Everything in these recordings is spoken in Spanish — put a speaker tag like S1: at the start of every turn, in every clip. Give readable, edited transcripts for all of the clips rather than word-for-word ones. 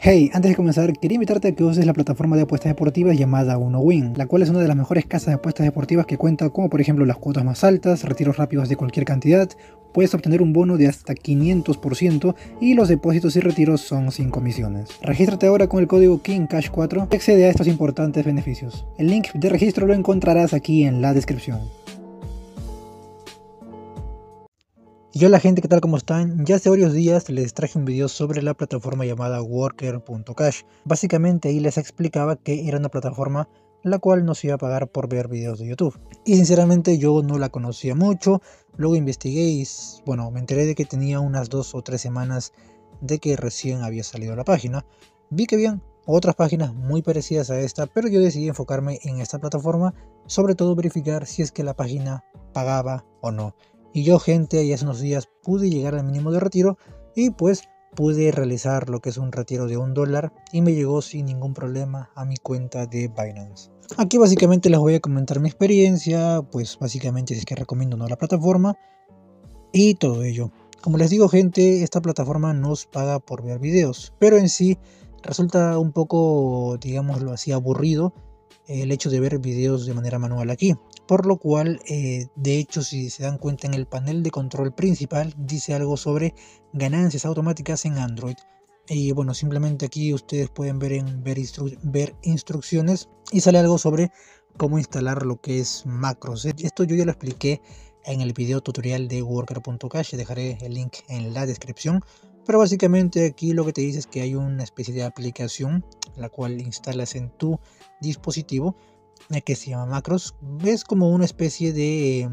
S1: Hey, antes de comenzar, quería invitarte a que uses la plataforma de apuestas deportivas llamada UnoWin, la cual es una de las mejores casas de apuestas deportivas que cuenta como por ejemplo las cuotas más altas, retiros rápidos de cualquier cantidad, puedes obtener un bono de hasta 500% y los depósitos y retiros son sin comisiones. Regístrate ahora con el código KingCash4 y accede a estos importantes beneficios. El link de registro lo encontrarás aquí en la descripción. Y hola gente, ¿qué tal? ¿Cómo están? Ya hace varios días les traje un video sobre la plataforma llamada Worker.cash. Básicamente ahí les explicaba que era una plataforma la cual nos iba a pagar por ver videos de YouTube. Y sinceramente yo no la conocía mucho, luego investigué y bueno, me enteré de que tenía unas 2 o 3 semanas de que recién había salido la página. Vi que habían otras páginas muy parecidas a esta, pero yo decidí enfocarme en esta plataforma, sobre todo verificar si es que la página pagaba o no. Y yo, gente, ahí hace unos días pude llegar al mínimo de retiro y pues pude realizar lo que es un retiro de $1 y me llegó sin ningún problema a mi cuenta de Binance. Aquí básicamente les voy a comentar mi experiencia, pues básicamente si es que recomiendo o no la plataforma y todo ello. Como les digo, gente, esta plataforma nos paga por ver videos, pero en sí resulta un poco, digámoslo así, aburrido el hecho de ver videos de manera manual aquí, por lo cual de hecho, si se dan cuenta, en el panel de control principal dice algo sobre ganancias automáticas en Android. Y bueno, simplemente aquí ustedes pueden ver en ver instrucciones y sale algo sobre cómo instalar lo que es macros. Esto yo ya lo expliqué en el video tutorial de Worker.cash, dejaré el link en la descripción. Pero básicamente aquí lo que te dice es que hay una especie de aplicación la cual instalas en tu dispositivo que se llama Macros. Es como una especie de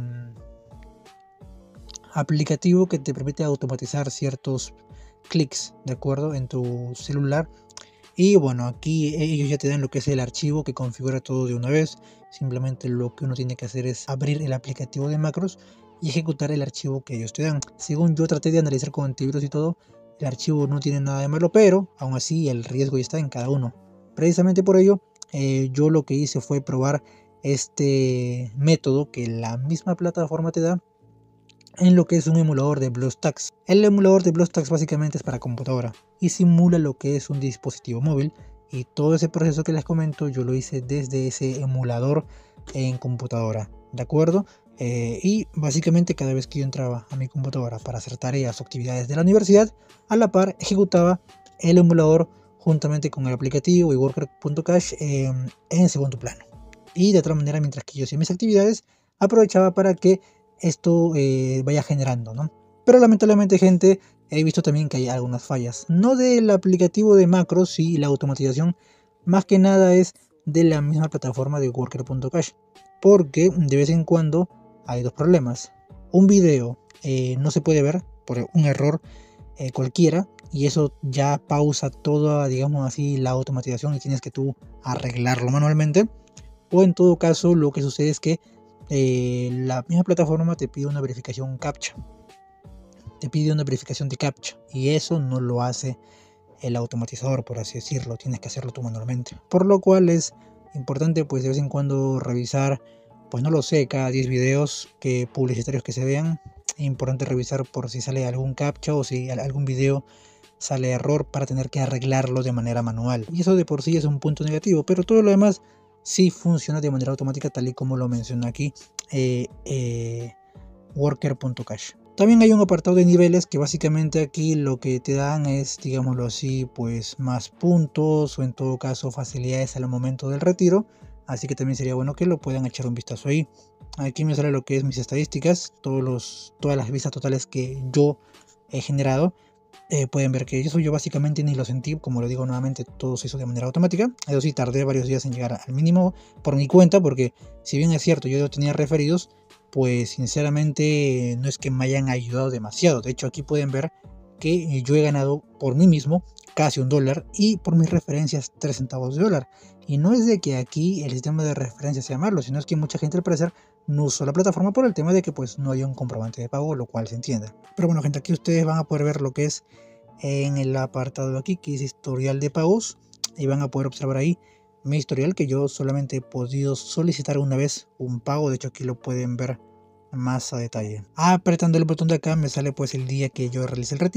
S1: aplicativo que te permite automatizar ciertos clics, de acuerdo, en tu celular. Y bueno, aquí ellos ya te dan lo que es el archivo que configura todo de una vez. Simplemente lo que uno tiene que hacer es abrir el aplicativo de Macros y ejecutar el archivo que ellos te dan. Según yo traté de analizar con antivirus y todo, el archivo no tiene nada de malo, pero aún así el riesgo ya está en cada uno. Precisamente por ello, yo lo que hice fue probar este método que la misma plataforma te da en lo que es un emulador de BlueStacks. El emulador de BlueStacks básicamente es para computadora y simula lo que es un dispositivo móvil, y todo ese proceso que les comento yo lo hice desde ese emulador en computadora, ¿de acuerdo? Y básicamente cada vez que yo entraba a mi computadora para hacer tareas o actividades de la universidad, a la par ejecutaba el emulador juntamente con el aplicativo y Worker.cash en segundo plano. Y de otra manera, mientras que yo hacía mis actividades, aprovechaba para que esto vaya generando, ¿no? Pero lamentablemente, gente, he visto también que hay algunas fallas, no del aplicativo de macros y la automatización, más que nada es de la misma plataforma de Worker.cash, porque de vez en cuando hay dos problemas. Un video no se puede ver por un error cualquiera, y eso ya pausa toda, digamos así, la automatización y tienes que tú arreglarlo manualmente. O en todo caso, lo que sucede es que la misma plataforma te pide una verificación CAPTCHA, te pide una verificación de CAPTCHA, y eso no lo hace el automatizador, por así decirlo, tienes que hacerlo tú manualmente, por lo cual es importante pues de vez en cuando revisar, pues no lo sé, cada 10 videos que publicitarios que se vean, es importante revisar por si sale algún CAPTCHA o si algún video sale error para tener que arreglarlo de manera manual, y eso de por sí es un punto negativo, pero todo lo demás sí funciona de manera automática, tal y como lo menciona aquí Worker.cash. También hay un apartado de niveles que básicamente aquí lo que te dan es, digámoslo así, pues más puntos o en todo caso facilidades al momento del retiro, así que también sería bueno que lo puedan echar un vistazo ahí. Aquí me sale lo que es mis estadísticas, todas las vistas totales que yo he generado. Pueden ver que eso yo básicamente ni lo sentí, como lo digo nuevamente, todo se hizo de manera automática. Eso sí, tardé varios días en llegar al mínimo por mi cuenta, porque si bien es cierto yo tenía referidos, pues sinceramente no es que me hayan ayudado demasiado. De hecho, aquí pueden ver que yo he ganado por mí mismo casi $1 y por mis referencias 3 centavos de dólar. Y no es de que aquí el sistema de referencias sea malo, sino es que mucha gente al parecer no usó la plataforma por el tema de que pues no hay un comprobante de pago, lo cual se entiende. Pero bueno, gente, aquí ustedes van a poder ver lo que es en el apartado de aquí, que dice historial de pagos, y van a poder observar ahí mi historial, que yo solamente he podido solicitar una vez un pago. De hecho, aquí lo pueden ver más a detalle. Apretando el botón de acá me sale pues el día que yo realicé el retiro,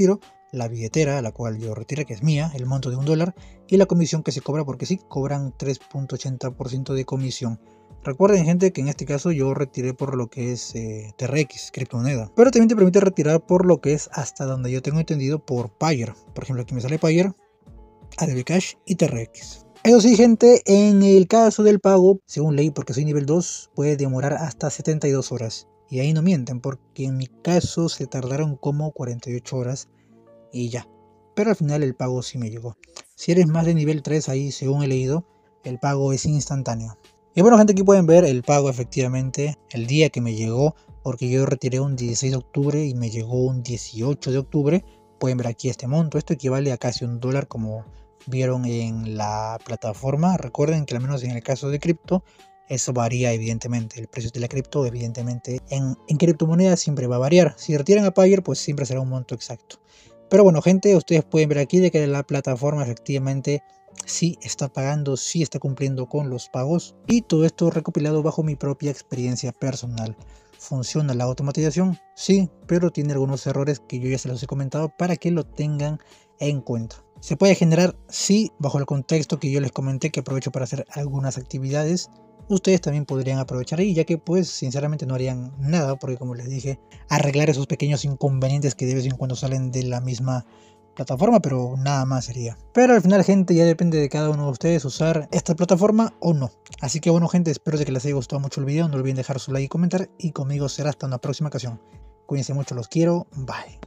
S1: la billetera, la cual yo retiré, que es mía, el monto de $1, y la comisión que se cobra, porque sí, cobran 3.80% de comisión. Recuerden, gente, que en este caso yo retiré por lo que es TRX, criptomoneda. Pero también te permite retirar por lo que es, hasta donde yo tengo entendido, por Payer. Por ejemplo, aquí me sale Payer, ADB Cash y TRX. Eso sí, gente, en el caso del pago, según ley, porque soy nivel 2, puede demorar hasta 72 horas. Y ahí no mienten, porque en mi caso se tardaron como 48 horas y ya. Pero al final el pago sí me llegó. Si eres más de nivel 3, ahí según he leído, el pago es instantáneo. Y bueno, gente, aquí pueden ver el pago efectivamente, el día que me llegó, porque yo retiré un 16 de octubre y me llegó un 18 de octubre. Pueden ver aquí este monto, esto equivale a casi $1, como vieron en la plataforma. Recuerden que al menos en el caso de cripto, eso varía evidentemente. El precio de la cripto evidentemente en criptomonedas siempre va a variar. Si retiran a Payer, pues siempre será un monto exacto. Pero bueno, gente, ustedes pueden ver aquí de que la plataforma efectivamente sí está pagando, sí está cumpliendo con los pagos, y todo esto recopilado bajo mi propia experiencia personal. ¿Funciona la automatización? Sí, pero tiene algunos errores que yo ya se los he comentado para que lo tengan en cuenta. ¿Se puede generar? Sí, bajo el contexto que yo les comenté, que aprovecho para hacer algunas actividades. Ustedes también podrían aprovechar ahí, ya que pues sinceramente no harían nada, porque como les dije, arreglar esos pequeños inconvenientes que de vez en cuando salen de la misma plataforma, pero nada más sería. Pero al final, gente, ya depende de cada uno de ustedes usar esta plataforma o no. Así que bueno, gente, espero de que les haya gustado mucho el video, no olviden dejar su like y comentar, y conmigo será hasta una próxima ocasión. Cuídense mucho, los quiero, bye.